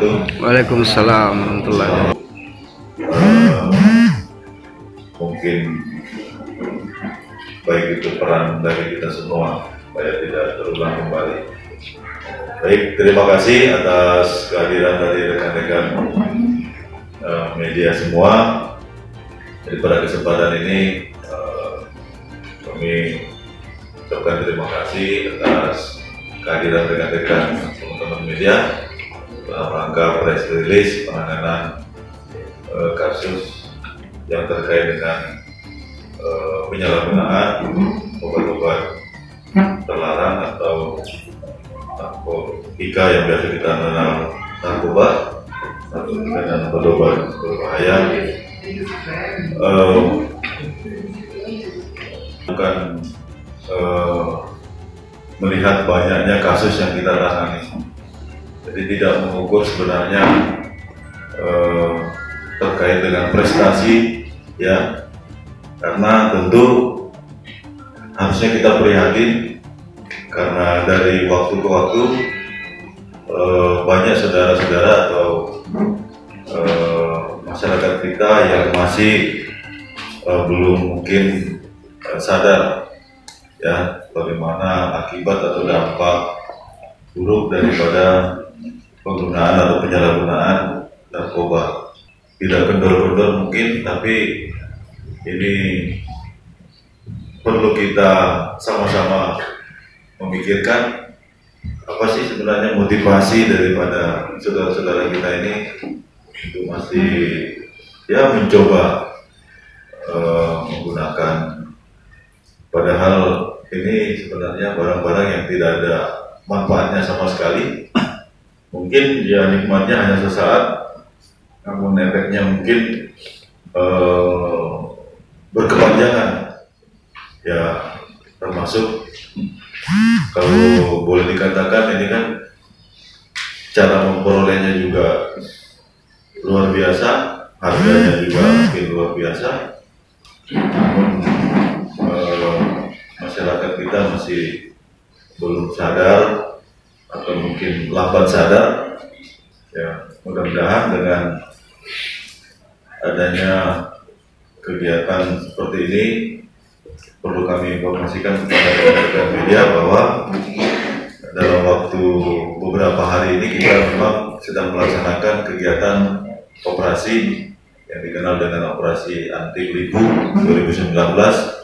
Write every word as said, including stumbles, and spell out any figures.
wabarakatuh. Waalaikumsalam warahmatullahi wabarakatuh. Uh, mungkin baik itu peran dari kita semua supaya tidak terulang kembali. Baik, terima kasih atas kehadiran dari rekan-rekan uh, media semua. Jadi pada kesempatan ini uh, kami ucapkan terima kasih atas kehadiran rekan-rekan teman-teman media dalam rangka press release penanganan uh, kasus yang terkait dengan uh, penyalahgunaan obat-obat terlarang atau narkotika yang biasa kita kenal narkoba atau dengan obat-obat berbahaya. Uh, bukan uh, melihat banyaknya kasus yang kita tangani, jadi tidak mengukur sebenarnya uh, terkait dengan prestasi, ya, karena tentu harusnya kita prihatin karena dari waktu ke waktu uh, banyak saudara-saudara atau uh, masyarakat kita yang masih uh, belum mungkin uh, sadar, ya, bagaimana akibat atau dampak buruk daripada penggunaan atau penyalahgunaan narkoba. Tidak kendor-kendor mungkin, tapi ini perlu kita sama-sama memikirkan apa sih sebenarnya motivasi daripada saudara-saudara kita ini itu masih ya mencoba uh, menggunakan, padahal ini sebenarnya barang-barang yang tidak ada manfaatnya sama sekali. Mungkin ya nikmatnya hanya sesaat, namun efeknya mungkin uh, berkepanjangan, ya, termasuk kalau boleh dikatakan ini kan cara memperolehnya juga luar biasa, harganya juga mungkin luar biasa, namun uh, masyarakat kita masih belum sadar atau mungkin lambat sadar. Ya, mudah-mudahan dengan adanya kegiatan seperti ini perlu kami informasikan kepada rekan-rekan media bahwa dalam waktu beberapa hari ini kita memang sedang melaksanakan kegiatan operasi yang dikenal dengan operasi anti penipu dua ribu sembilan belas